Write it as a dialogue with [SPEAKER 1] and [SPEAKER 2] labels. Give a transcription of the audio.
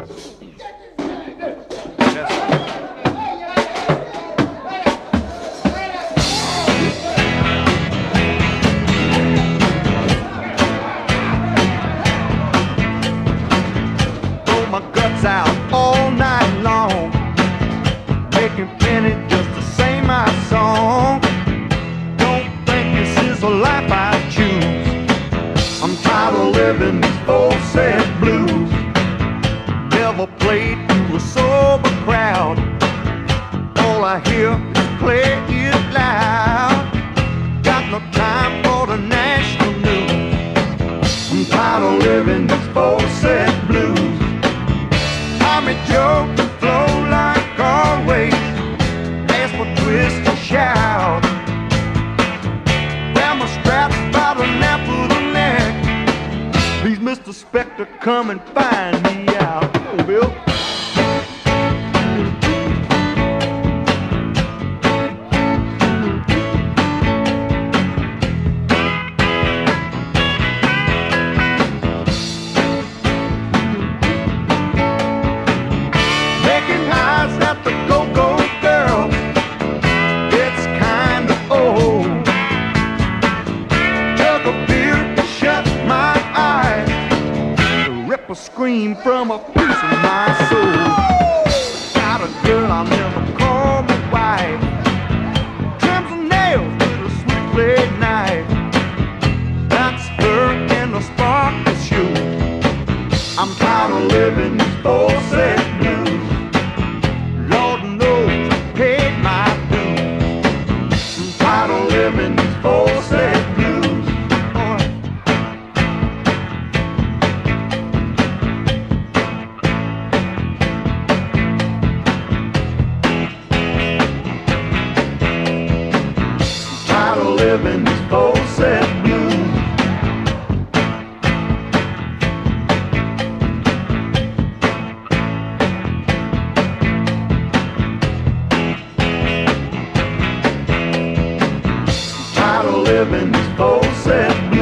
[SPEAKER 1] Out all night long, making penny just to sing my song. Don't think this is the life I choose. I'm tired of living these full-set blues. Never played to a sober crowd. All I hear is play it loud. Got no time for the national news. I'm tired of living these full-set blues. Tommy Joe flow like always. Ask for twist and shout. Grab my straps by the nape of the neck. Please, Mr. Spectre, come and find me out. Oh, Bill. Scream from a piece of my soul. Got a girl I'll never call my wife. Trims and nails with a switchblade knife. That's her in the sparkle shoe. I'm tired of living these full-set blues. Lord knows I paid my dues. I'm tired of living these full-set blues. Living these full-set blues. I'm tired of living these full-set blues.